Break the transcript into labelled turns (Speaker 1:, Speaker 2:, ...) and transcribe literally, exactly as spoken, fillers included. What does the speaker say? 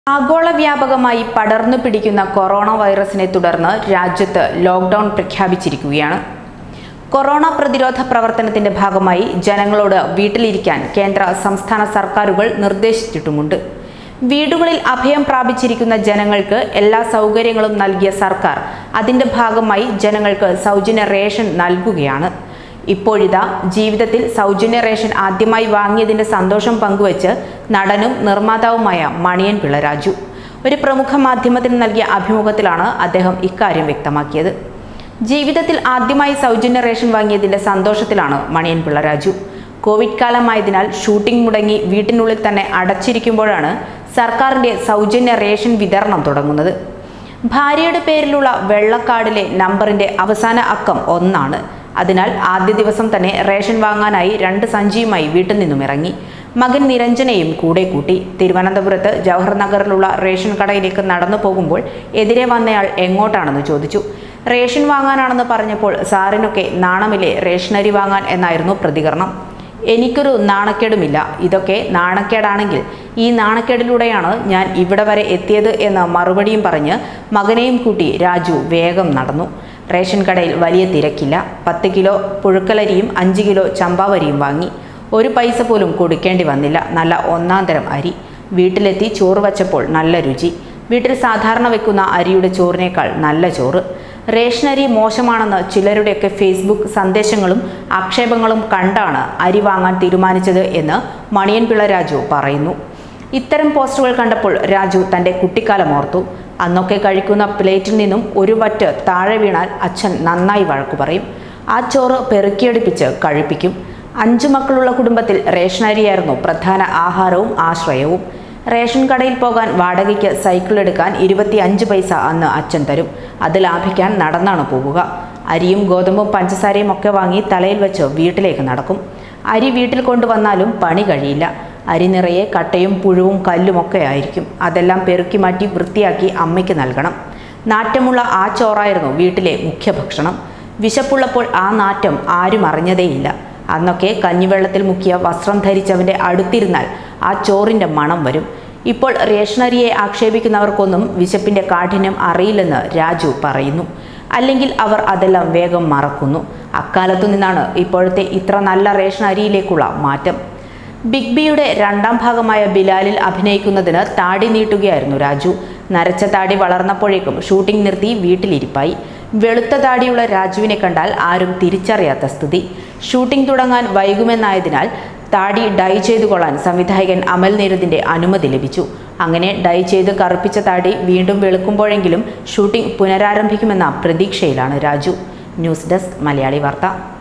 Speaker 1: ആഗോള വ്യാപകമായി പടർന്നു പിടിക്കുന്ന കൊറോണ വൈറസിനെ തുടർന്ന് രാജ്യത്ത് ലോക്ക്ഡൌൺ പ്രഖ്യാപിച്ചിരിക്കുകയാണ്. കൊറോണ പ്രതിരോധ പ്രവർത്തനത്തിന്റെ ഭാഗമായി ജനങ്ങളോട് വീട്ടിലിരിക്കാൻ കേന്ദ്ര സംസ്ഥാന സർക്കാരുകൾ നിർദ്ദേശിച്ചിട്ടുമുണ്ട്. വീടുകളിൽ അഭയം പ്രാപിച്ചിരിക്കുന്ന ജനങ്ങൾക്ക് എല്ലാ സൗകര്യങ്ങളും നൽകിയ സർക്കാർ അതിന്റെ ഭാഗമായി ജനങ്ങൾക്ക് സൗജന്യ റേഷൻ നൽകുകയാണ്. ഇപ്പോഴിതാ ജീവിതത്തിൽ സൗജന്യ റേഷൻ ആദ്യമായി വാങ്ങിയതിന്റെ സന്തോഷം പങ്കുവച്ച് നടനും നിർമ്മാതാവുമായ മണിയൻ പിള്ള രാജു ഒരു പ്രമുഖ മാധ്യമത്തിന് നൽകിയ അഭിമുഖത്തിലാണ് അദ്ദേഹം ഇക്കാര്യം വ്യക്തമാക്കിയത്. ജീവിതത്തിൽ ആദ്യമായി സൗജന്യ റേഷൻ വാങ്ങിയതിന്റെ സന്തോഷത്തിലാണ് മണിയൻ പിള്ള രാജു. കോവിഡ് കാലമായതിനാൽ ഷൂട്ടിംഗ് മുടങ്ങി വീട്ടിനുള്ളിൽ തന്നെ അടച്ചിരിക്കുമ്പോഴാണ് സർക്കാരിന്റെ സൗജന്യ റേഷൻ വിതരണം തുടങ്ങുന്നത്. ഭാര്യയുടെ പേരിലുള്ള വെള്ളക്കാർഡിലെ നമ്പറിന്റെ അവസാന അക്കം ഒന്നാണ്. അതിനാൽ ആദ്യ ദിവസം തന്നെ റേഷൻ വാങ്ങാനായി രണ്ട് സഞ്ചിയുമായി വീട്ടിൽ നിന്നും ഇറങ്ങി. മകൻ നിരഞ്ജനെയും കൂടെ കൂട്ടി. തിരുവനന്തപുരത്ത് ജവഹർ നഗറിലുള്ള റേഷൻ കടയിലേക്ക് നടന്നു പോകുമ്പോൾ എതിരെ വന്നയാൾ എങ്ങോട്ടാണെന്ന് ചോദിച്ചു. റേഷൻ വാങ്ങാനാണെന്ന് പറഞ്ഞപ്പോൾ സാറിനൊക്കെ നാണമില്ലേ റേഷനരി വാങ്ങാൻ എന്നായിരുന്നു പ്രതികരണം. എനിക്കൊരു നാണക്കേടുമില്ല. ഇതൊക്കെ നാണക്കേടാണെങ്കിൽ ഈ നാണക്കേടിലൂടെയാണ് ഞാൻ ഇവിടെ വരെ എത്തിയത് എന്ന മറുപടിയും പറഞ്ഞ് മകനെയും കൂട്ടി രാജു വേഗം നടന്നു. റേഷൻ കടയിൽ വലിയ തിരക്കില്ല. പത്ത് കിലോ പുഴുക്കലരിയും അഞ്ച് കിലോ ചമ്പാവരിയും വാങ്ങി. ഒരു പൈസ പോലും കൊടുക്കേണ്ടി വന്നില്ല. നല്ല ഒന്നാം തരം അരി. വീട്ടിലെത്തി ചോറ് വച്ചപ്പോൾ നല്ല രുചി. വീട്ടിൽ സാധാരണ വെക്കുന്ന അരിയുടെ ചോറിനേക്കാൾ നല്ല ചോറ്. റേഷനരി മോശമാണെന്ന് ചിലരുടെയൊക്കെ ഫേസ്ബുക്ക് സന്ദേശങ്ങളും ആക്ഷേപങ്ങളും കണ്ടാണ് അരി വാങ്ങാൻ തീരുമാനിച്ചത് എന്ന് മണിയൻ പിള്ള രാജു പറയുന്നു. ഇത്തരം പോസ്റ്റുകൾ കണ്ടപ്പോൾ രാജു തൻ്റെ കുട്ടിക്കാലം ഓർത്തു. അന്നൊക്കെ കഴിക്കുന്ന പ്ലേറ്റിൽ നിന്നും ഒരു വറ്റ് താഴെ വീണാൽ അച്ഛൻ നന്നായി വഴക്കു പറയും. ആ ചോറ് പെറുക്കിയെടുപ്പിച്ച് കഴിപ്പിക്കും. അഞ്ചു മക്കളുള്ള കുടുംബത്തിൽ റേഷനരിയായിരുന്നു പ്രധാന ആഹാരവും ആശ്രയവും. റേഷൻ കടയിൽ പോകാൻ വാടകയ്ക്ക് സൈക്കിൾ എടുക്കാൻ ഇരുപത്തി അഞ്ച് പൈസ അന്ന് അച്ഛൻ തരും. അത് ലാഭിക്കാൻ നടന്നാണ് പോവുക. അരിയും ഗോതമ്പും പഞ്ചസാരയും ഒക്കെ വാങ്ങി തലയിൽ വെച്ച് വീട്ടിലേക്ക് നടക്കും. അരി വീട്ടിൽ കൊണ്ടുവന്നാലും പണി കഴിയില്ല. അരി നിറയെ കട്ടയും പുഴുവും കല്ലുമൊക്കെ ആയിരിക്കും. അതെല്ലാം പെറുക്കി മാറ്റി വൃത്തിയാക്കി അമ്മയ്ക്ക് നൽകണം. നാറ്റമുള്ള ആ ചോറായിരുന്നു വീട്ടിലെ മുഖ്യഭക്ഷണം. വിശപ്പുള്ളപ്പോൾ ആ നാറ്റം ആരും അറിഞ്ഞതേയില്ല. അന്നൊക്കെ കഞ്ഞിവെള്ളത്തിൽ മുക്കിയ വസ്ത്രം ധരിച്ചവൻ്റെ അടുത്തിരുന്നാൽ ആ ചോറിൻ്റെ മണം വരും. ഇപ്പോൾ റേഷനരിയെ ആക്ഷേപിക്കുന്നവർക്കൊന്നും വിശപ്പിൻ്റെ കാഠിന്യം അറിയില്ലെന്ന് രാജു പറയുന്നു. അല്ലെങ്കിൽ അവർ അതെല്ലാം വേഗം മറക്കുന്നു. അക്കാലത്തു നിന്നാണ് ഇപ്പോഴത്തെ ഇത്ര നല്ല റേഷൻ അരിയിലേക്കുള്ള മാറ്റം. ബിഗ് ബിയുടെ രണ്ടാം ഭാഗമായ ബിലാലിൽ അഭിനയിക്കുന്നതിന് താടി നീട്ടുകയായിരുന്നു രാജു. നരച്ച താടി വളർന്നപ്പോഴേക്കും ഷൂട്ടിംഗ് നിർത്തി വീട്ടിലിരിപ്പായി. വെളുത്ത താടിയുള്ള രാജുവിനെ കണ്ടാൽ ആരും തിരിച്ചറിയാത്ത സ്ഥിതി. ഷൂട്ടിംഗ് തുടങ്ങാൻ വൈകുമെന്നായതിനാൽ താടി ഡൈ ചെയ്തു കൊള്ളാൻ സംവിധായകൻ അമൽ നീരദിന്റെ അനുമതി ലഭിച്ചു. അങ്ങനെ ഡൈ ചെയ്ത് കറുപ്പിച്ച താടി വീണ്ടും വെളുക്കുമ്പോഴെങ്കിലും ഷൂട്ടിംഗ് പുനരാരംഭിക്കുമെന്ന പ്രതീക്ഷയിലാണ് രാജു. ന്യൂസ് ഡെസ്ക് മലയാളി വാർത്ത.